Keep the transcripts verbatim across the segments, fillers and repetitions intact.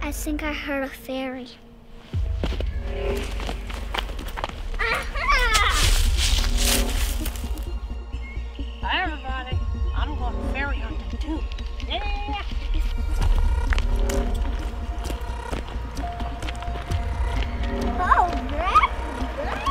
I think I heard a fairy. Hi everybody, I'm going fairy hunting too. Yeah! Oh, grassy, grassy.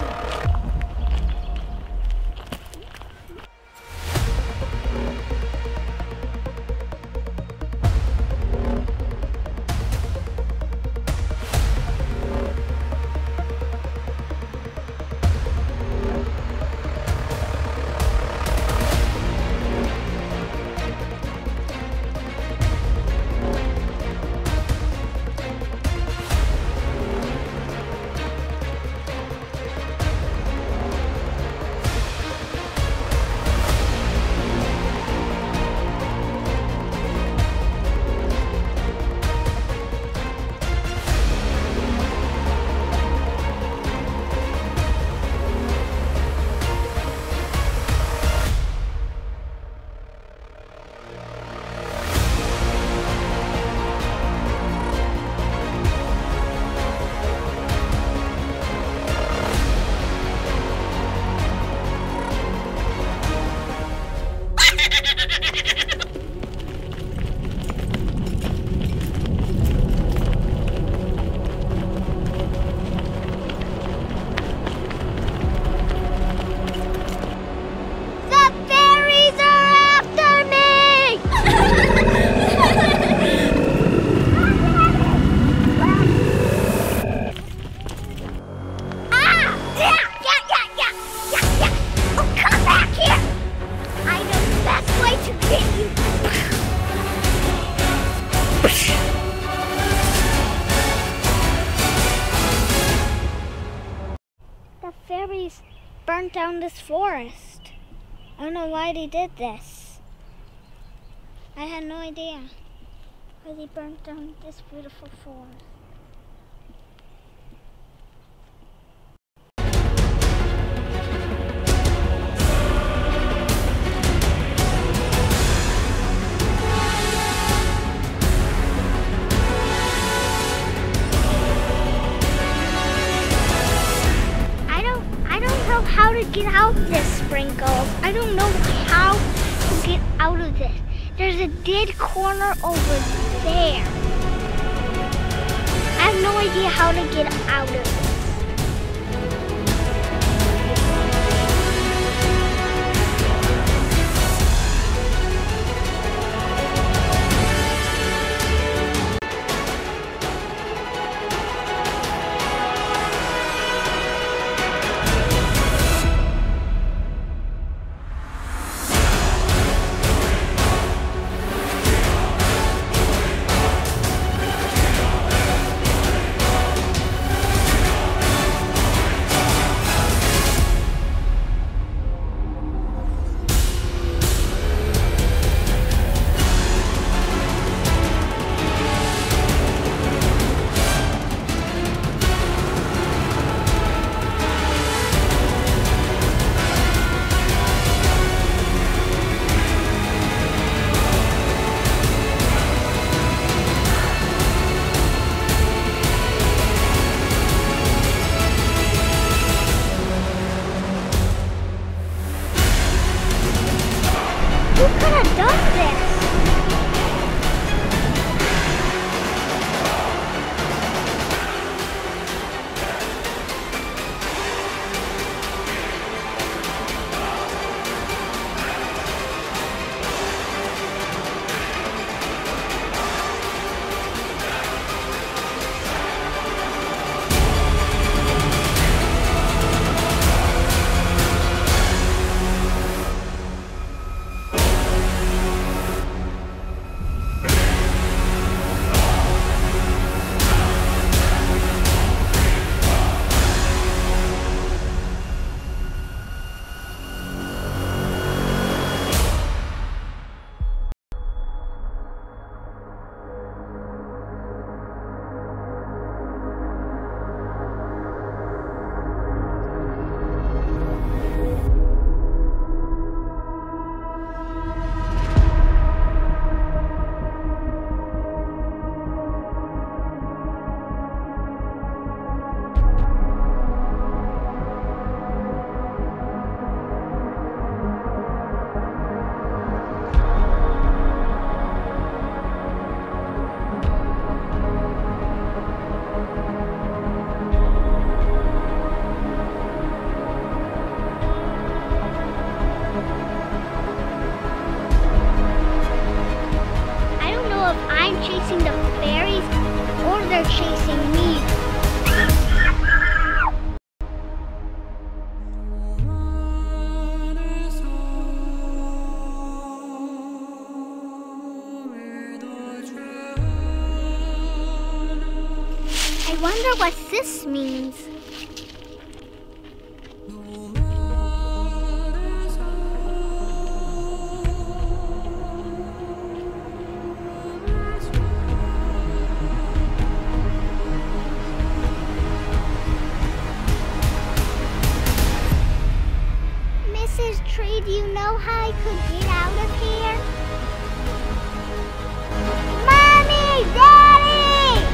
The fairies burnt down this forest. I don't know why they did this. I had no idea why they burnt down this beautiful forest. How to get out of this, Sprinkles. I don't know how to get out of this. There's a dead corner over there. I have no idea how to get out of it. chasing the fairies or they're chasing me. I wonder what this means. Missus Tree, do you know how I could get out of here? Mommy! Daddy!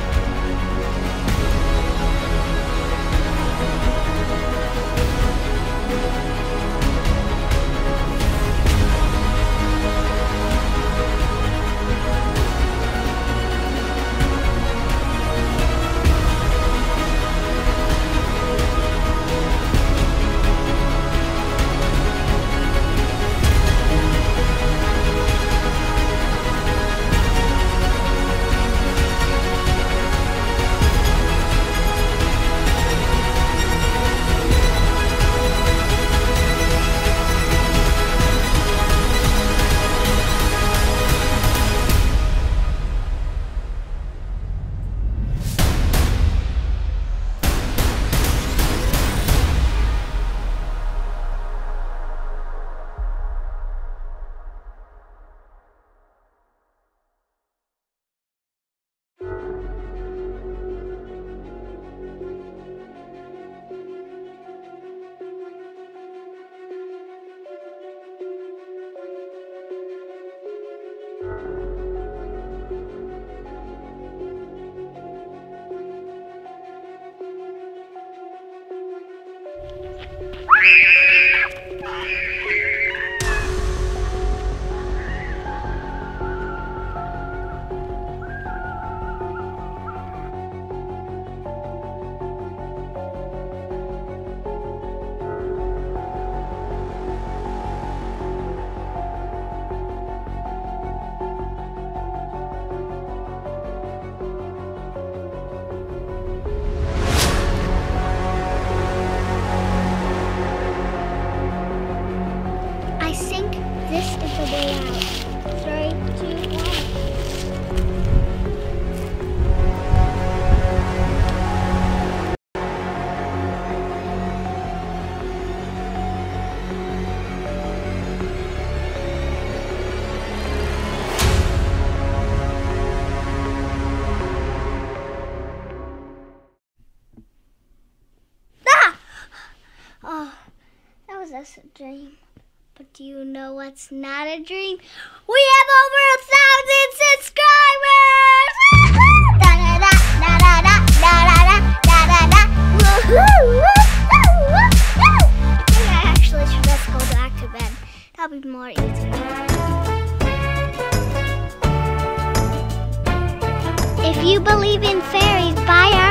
This is the way out. Three, two, one. Ah! Oh, that was just a dream. But do you know what's not a dream? We have over a thousand subscribers! Da da da da da da da da da da. Woohoo! I think I actually should just go back to bed. That'll be more easy. If you believe in fairies, buy our